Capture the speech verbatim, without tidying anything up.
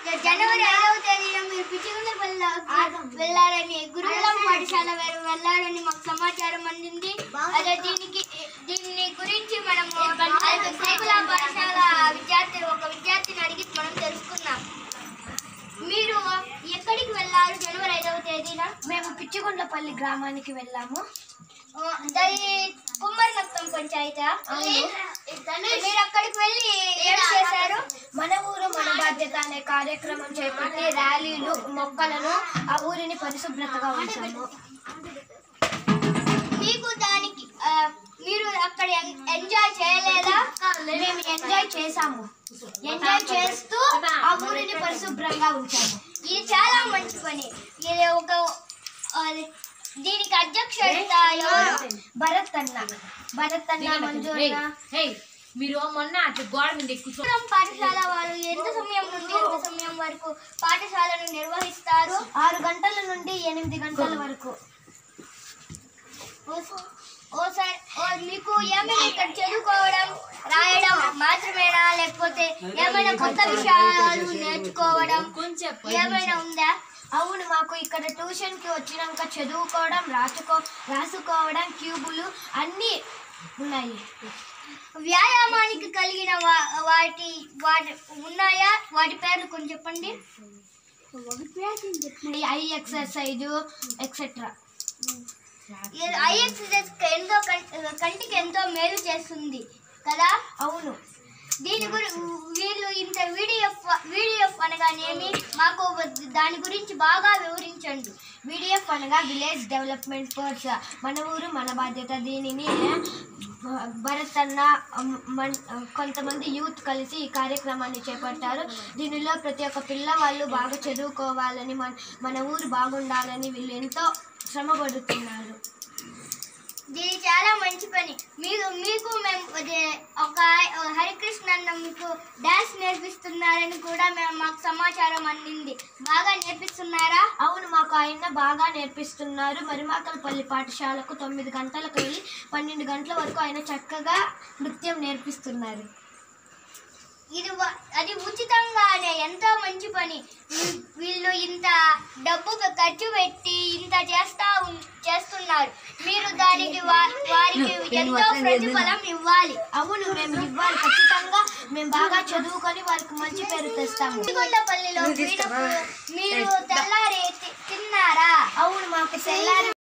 జనవరి ఐదవ తేదీన మీరు పిచ్చిగుండపల్లి వెళ్ళారని గురుకులం పాఠశాల వెళ్ళారని మాకు సమాచారం అందింది. అదే దీనికి దీని గురించి మనము గురుకులం పాఠశాల విద్యార్థి ఒక విద్యార్థిని అడిగి మనం తెలుసుకున్నాం. మీరు ఎక్కడికి వెళ్ళారు జనవరి ఐదవ తేదీన? మేము పిచ్చిగుండ్లపల్లి గ్రామానికి వెళ్ళాము. కుమ్మరినత్తం పంచాయతీ. మీరు అక్కడికి వెళ్ళి ఏం చేశారు? మన ఊరు మన బాధ్యత అనే కార్యక్రమం చేపట్టి ర్యాలీలు, మొక్కలను ఆ ఊరిని పరిశుభ్రతగా ఉంచాము. మీకు దానికి మీరు అక్కడ ఎంజాయ్ చేయలేదా? మేము ఎంజాయ్ చేసాము. ఎంజాయ్ చేస్తూ ఆ ఊరిని పరిశుభ్రంగా ఉంచాము. ఇది చాలా మంచి పని. ఇది ఒక దీనికి అధ్యక్షత భరత్ అన్న భరత్ అన్న మంజూరన్న. మీరు మొన్న గోడ మీద గురుకులం పాఠశాల వారు ఎంత సమయం నుండి ఎంత సమయం వరకు పాఠశాలను నిర్వహిస్తారు? ఆరు గంటల నుండి ఎనిమిది గంటల వరకు. మీకు ఏమైనా ఇక్కడ చదువుకోవడం రాయడం మాత్రమేనా, లేకపోతే ఏమైనా కొత్త విషయాలు నేర్చుకోవడం ఏమైనా ఉందా? అవును, మాకు ఇక్కడ ట్యూషన్ కి వచ్చినాక చదువుకోవడం, రాసుకో రాసుకోవడం, క్యూబులు అన్నీ ఉన్నాయి. వ్యాయామానికి కలిగిన వాటి వాటి ఉన్నాయా? వాటి పేర్లు కొంచెం చెప్పండి. Eye exercise etcetera. Eye exercise ఎంతో కంటికి ఎంతో మేలు చేస్తుంది కదా? అవును. దీని గురించి వీళ్ళు ఇంత వీడిఎఫ్ వీడిఎఫ్ అనగానేమి, మాకు దాని గురించి బాగా వివరించండి. వీడిఎఫ్ అనగా విలేజ్ డెవలప్మెంట్ ఫోర్స్, మన ఊరు మన బాధ్యత. దీనిని భరత్ అన్న కొంతమంది యూత్ కలిసి ఈ కార్యక్రమాన్ని చేపట్టారు. దీనిలో ప్రతి ఒక్క పిల్లవాళ్ళు బాగా చదువుకోవాలని, మన మన ఊరు బాగుండాలని వీళ్ళు ఎంతో శ్రమపడుతున్నారు. ఇది చాలా మంచి పని. మీకు మీకు మేము ఒక హరికృష్ణ అన్న మీకు డాన్స్ నేర్పిస్తున్నారని కూడా మేము మాకు సమాచారం అందింది. బాగా నేర్పిస్తున్నారా? అవును, మాకు ఆయన బాగా నేర్పిస్తున్నారు. మరిమాకలపల్లి పాఠశాలకు తొమ్మిది గంటలకు వెళ్ళి పన్నెండు గంటల వరకు ఆయన చక్కగా నృత్యం నేర్పిస్తున్నారు. ఇది అది ఉచితంగానే ఎంతో మంచి పని. వీళ్ళు ఇంత డబ్బు ఖర్చు పెట్టి ఇంత చేస్తా చేస్తున్నారు. మీరు దానికి వారికి ఎంతో ప్రతిఫలం ఇవ్వాలి. అవును, మేము ఇవ్వాలి ఖచ్చితంగా. మేము బాగా చదువుకొని వారికి మంచి పేరు తెస్తాము. పిచ్చిగుండ్లపల్లిలో మీరు తెల్లారి తిన్నారా? అవును, మాకు తెల్లారి